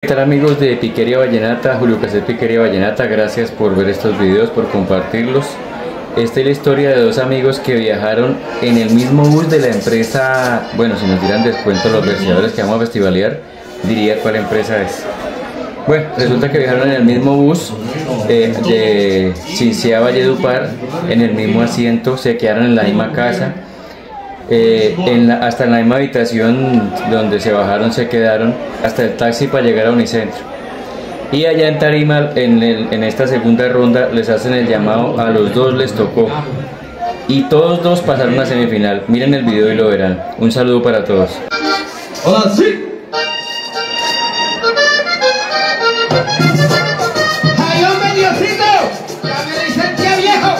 tal amigos de Piquería Vallenata? Julio Casset Piquería Vallenata, gracias por ver estos videos, por compartirlos. Esta es la historia de dos amigos que viajaron en el mismo bus de la empresa. Bueno, si nos dieran descuento los verseadores que vamos a festivalear, diría cuál empresa es. Bueno, resulta que viajaron en el mismo bus de Cincea a Valledupar, en el mismo asiento, se quedaron en la misma casa, hasta en la misma habitación donde se bajaron se quedaron, hasta el taxi para llegar a Unicentro. Y allá en Tarima, en esta segunda ronda, les hacen el llamado, a los dos les tocó. Y todos dos pasaron a semifinal. Miren el video y lo verán. Un saludo para todos. ¡Hola, sí! ¡Ay, hombre, Diosito! ¡Ya me dicen tía viejo!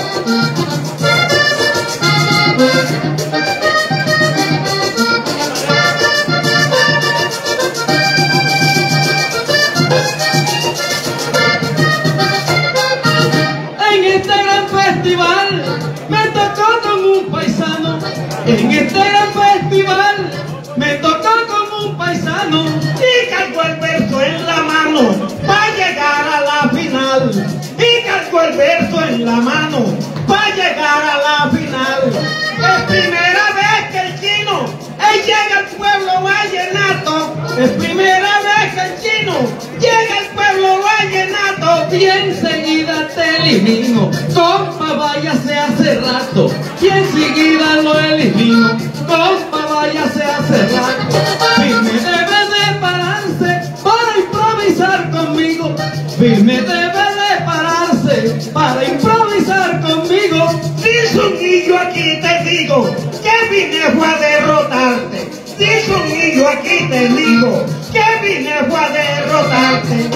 En este gran festival me tocó con un paisano. En este gran festival me tocó con un paisano y cargó el verso en la mano para llegar a la final. Y cargó el verso en la mano para llegar a la final. Es primera vez que el chino llega al pueblo vallenato. Es primera vez que el chino llega al pueblo vallenato. Y enseguida te elimino, compa, váyase hace rato. Y enseguida lo elimino, compa, váyase hace rato. Firme debe de pararse para improvisar conmigo. Firme debe de pararse para improvisar conmigo. Tizunillo, aquí te digo que vine fue a derrotarte. Tizunillo, aquí te digo que vine fue a derrotarte.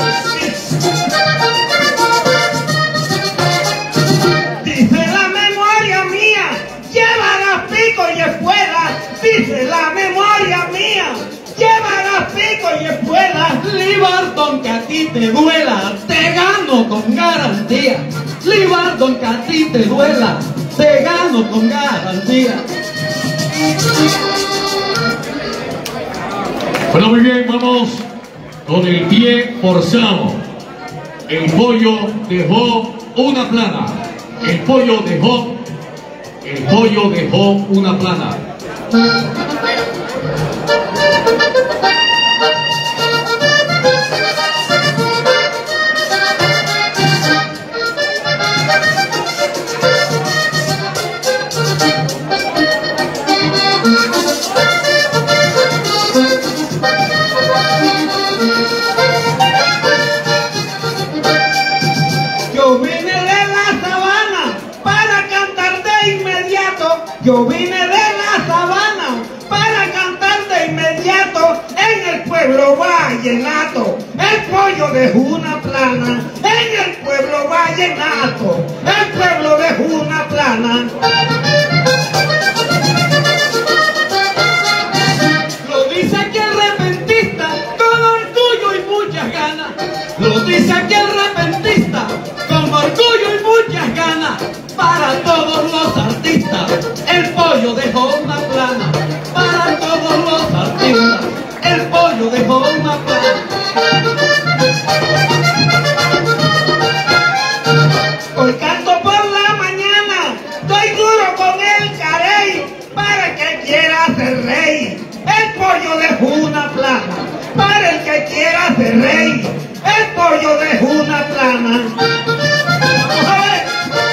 Dice la memoria mía, llevarás pico y espuela. Dice la memoria mía, llevarás pico y espuela. Libardón, que a ti te duela, te gano con garantía. Libardón, que a ti te duela, te gano con garantía. Bueno, muy bien, vamos con el pie forzado. El pollo dejó una plana. El pollo dejó una plana. Yo vine de la sabana para cantar de inmediato. Yo vine de la sabana para cantar de inmediato. En el pueblo vallenato el pollo dejó una plana. En el pueblo vallenato el pueblo dejó una plana. Lo dice aquí el repentista con orgullo y muchas ganas. Lo dice aquí el repentista con orgullo y muchas ganas. Para todos los artistas el pollo dejó una plana. Para todos los artistas el pollo dejó una plana. Hoy canto por la mañana, doy duro con el carey para el que quiera ser rey. El pollo dejó una plana para el que quiera ser rey. El pollo dejó una plana. Vamos a ver.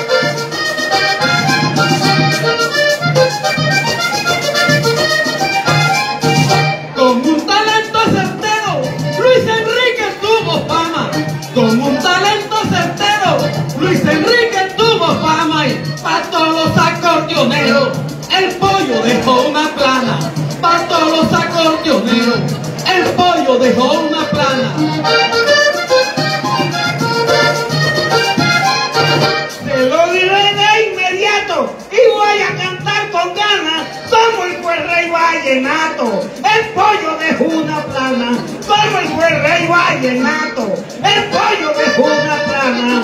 Con un talento certero, Luis Enrique tuvo fama. Con un talento certero, Luis Enrique tuvo fama. Y para todos los acordeoneros, el pollo dejó una plana. Para todos los acordeoneros, el pollo dejó una plana. Se lo diré de inmediato y voy a cantar con ganas. Como el fue rey vallenato, el pollo dejó una plana. Como el fue rey vallenato, el pollo dejó una plana.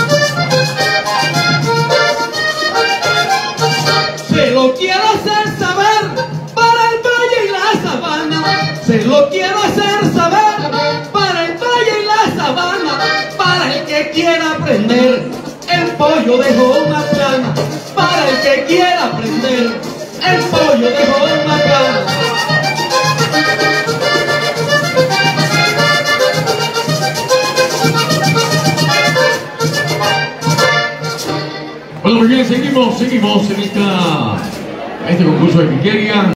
Se lo quiero hacer saber para el valle y la sabana. Se lo quiero hacer saber para el valle pollo dejó una plana para el que quiera aprender. El pollo dejó una plana. Bueno, muy bien, seguimos en este concurso de piquería.